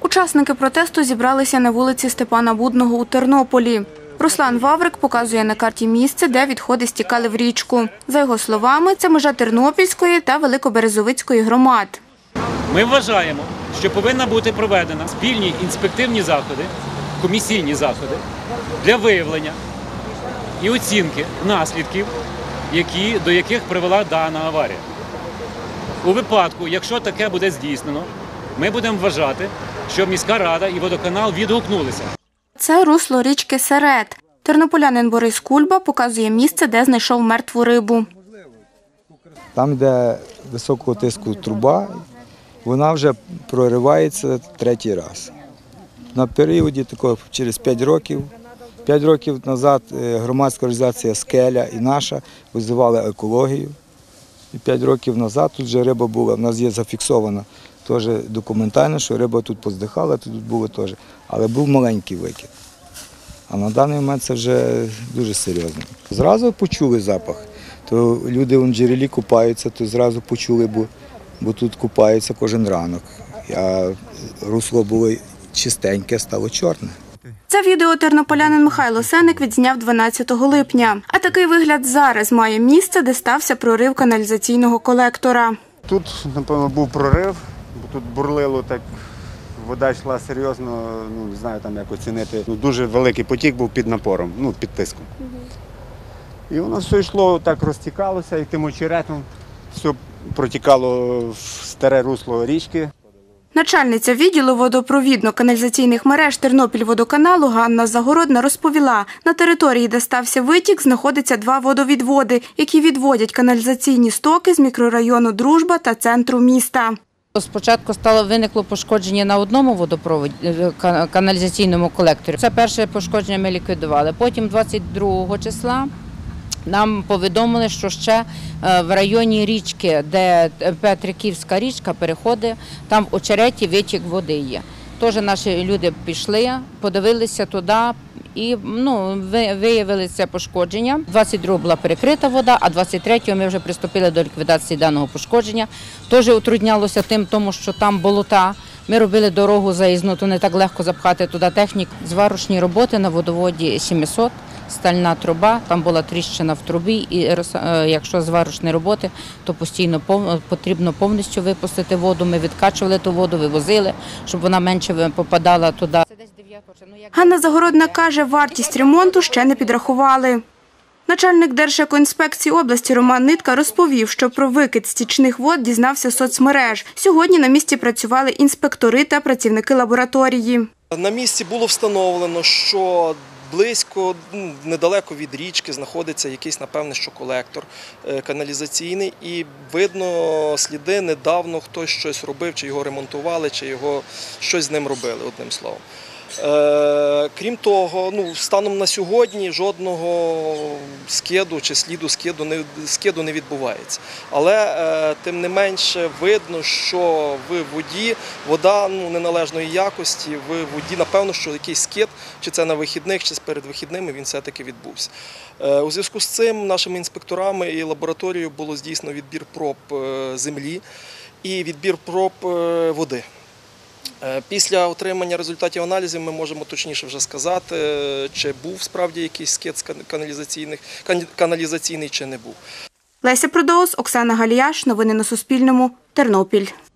Учасники протесту зібралися на вулиці Степана Будного у Тернополі. Руслан Ваврик показує на карті місце, де відходи стікали в річку. За його словами, це межа Тернопільської та Великоберезовицької громад. Ми вважаємо, що повинна бути проведена спільні інспективні заходи, комісійні заходи для виявлення і оцінки наслідків, до яких привела дана аварія. У випадку, якщо таке буде здійснено, ми будемо вважати, що міська рада і водоканал відгукнулися. Це русло річки Серед. Тернополянин Борис Кульба показує місце, де знайшов мертву рибу. Там, де високого тиску труба, вона вже проривається третій раз. На періоді такого через 5 років. 5 років назад громадська організація «Скеля» і наша визивали екологію. І 5 років назад тут вже риба була, в нас є зафіксована теж документально, що риба тут поздихала, тут було теж. Але був маленький викид. А на даний момент це вже дуже серйозно. Зразу почули запах. То люди в джерелі купаються, то зразу почули, бо тут купаються кожен ранок. А русло було чистеньке, стало чорне. Це відео тернополянин Михайло Сеник відзняв 12 липня. А такий вигляд зараз має місце, де стався прорив каналізаційного колектора. Тут, напевно, був прорив, бо тут бурлило так, вода йшла серйозно, не знаю там як оцінити. Дуже великий потік був під напором, під тиском. І воно все йшло, так розтікалося, і тим очеретом все протікало в старе русло річки. Начальниця відділу водопровідно-каналізаційних мереж Тернопільводоканалу Ганна Загородна розповіла, на території, де стався витік, знаходяться 2 водовідводи, які відводять каналізаційні стоки з мікрорайону Дружба та центру міста. Спочатку виникло пошкодження на одному каналізаційному колекторі. Це перше пошкодження ми ліквідували. Потім 22 числа нам повідомили, що ще в районі річки, де Петриківська річка переходить, там в очереті витік води є. Теж наші люди пішли, подивилися туди і виявили це пошкодження. 22-го була перекрита вода, а 23-го ми вже приступили до ліквідації даного пошкодження. Теж утруднялося тому, що там болота. Ми робили дорогу заїзну, то не так легко запхати туди техніку. Зварочні роботи на водоводі 700. Стальна труба, там була тріщина в трубі, і якщо зварочні роботи, то постійно потрібно повністю випустити воду. Ми відкачували ту воду, вивозили, щоб вона менше попадала туди. Ганна Загородна каже, вартість ремонту ще не підрахували. Начальник Держекоінспекції області Роман Нитка розповів, що про викид стічних вод дізнався з соцмереж. Сьогодні на місці працювали інспектори та працівники лабораторії. На місці було встановлено, що близько, недалеко від річки знаходиться якийсь, напевне, що колектор каналізаційний, і видно сліди, недавно хтось щось робив, чи його ремонтували, чи щось з ним робили, одним словом. Крім того, станом на сьогодні жодного скиду чи сліду скиду не відбувається. Але тим не менше видно, що в воді вода неналежної якості, в воді, напевно, що якийсь скид, чи це на вихідних, чи перед вихідними, він все-таки відбувся. У зв'язку з цим нашими інспекторами і лабораторією було здійснено відбір проб землі і відбір проб води. Після отримання результатів аналізів ми можемо точніше вже сказати, чи був справді якийсь скид каналізаційний, чи не був. Леся Продоус, Оксана Галіяш. Новини на Суспільному. Тернопіль.